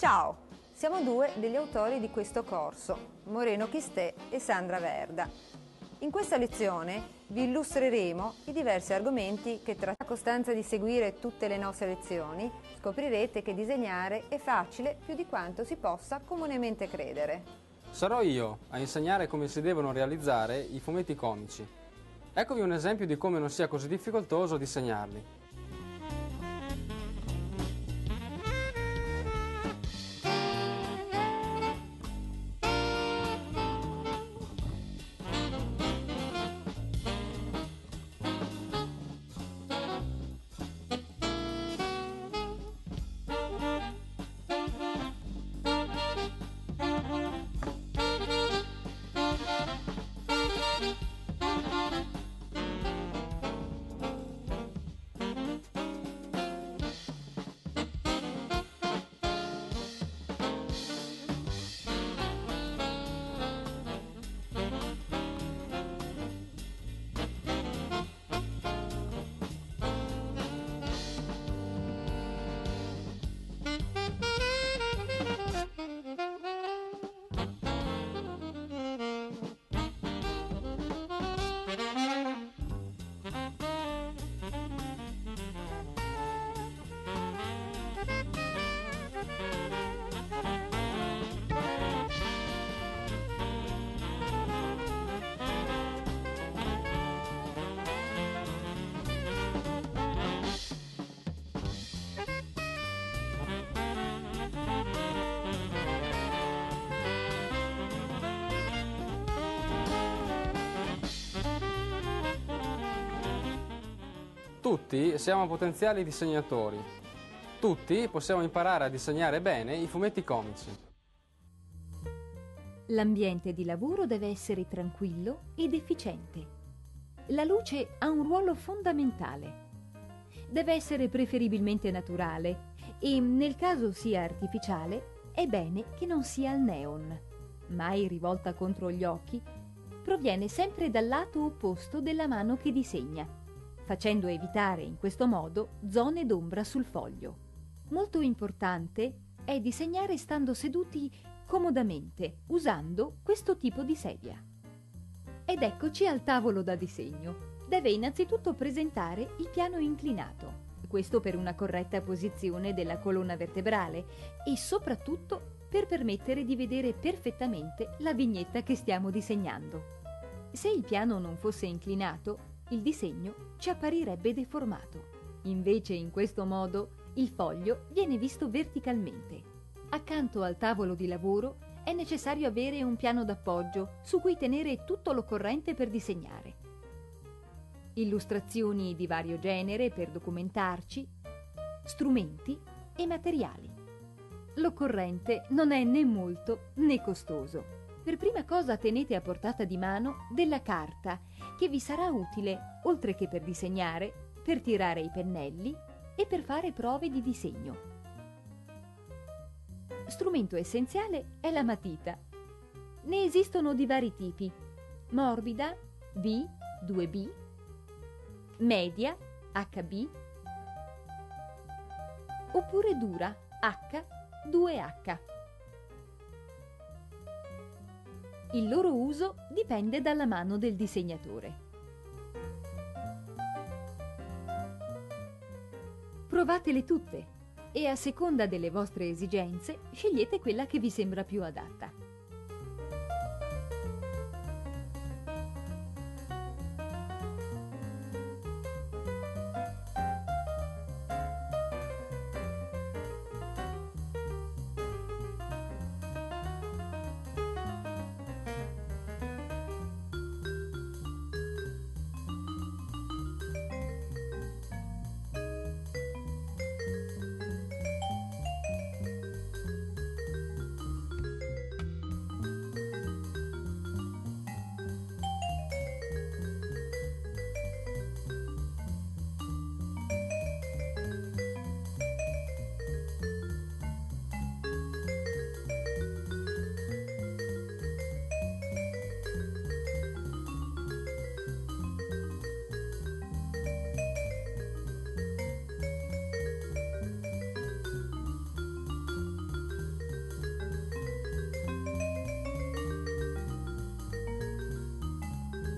Ciao, siamo due degli autori di questo corso, Moreno Chistè e Sandra Verda. In questa lezione vi illustreremo i diversi argomenti che tra la costanza di seguire tutte le nostre lezioni scoprirete che disegnare è facile più di quanto si possa comunemente credere. Sarò io a insegnare come si devono realizzare i fumetti comici. Eccovi un esempio di come non sia così difficoltoso disegnarli. Tutti siamo potenziali disegnatori. Tutti possiamo imparare a disegnare bene i fumetti comici. L'ambiente di lavoro deve essere tranquillo ed efficiente. La luce ha un ruolo fondamentale. Deve essere preferibilmente naturale e, nel caso sia artificiale, è bene che non sia al neon. Mai rivolta contro gli occhi, proviene sempre dal lato opposto della mano che disegna, facendo evitare in questo modo zone d'ombra sul foglio. Molto importante è disegnare stando seduti comodamente, usando questo tipo di sedia. Ed eccoci al tavolo da disegno. Deve innanzitutto presentare il piano inclinato, questo per una corretta posizione della colonna vertebrale e soprattutto per permettere di vedere perfettamente la vignetta che stiamo disegnando. Se il piano non fosse inclinato, il disegno ci apparirebbe deformato. Invece, in questo modo, il foglio viene visto verticalmente. Accanto al tavolo di lavoro è necessario avere un piano d'appoggio su cui tenere tutto l'occorrente per disegnare. Illustrazioni di vario genere per documentarci, strumenti e materiali. L'occorrente non è né molto né costoso. Per prima cosa tenete a portata di mano della carta che vi sarà utile, oltre che per disegnare, per tirare i pennelli e per fare prove di disegno. Strumento essenziale è la matita. Ne esistono di vari tipi: morbida, B, 2B, media, HB, oppure dura, H, 2H. Il loro uso dipende dalla mano del disegnatore. Provatele tutte e a seconda delle vostre esigenze scegliete quella che vi sembra più adatta.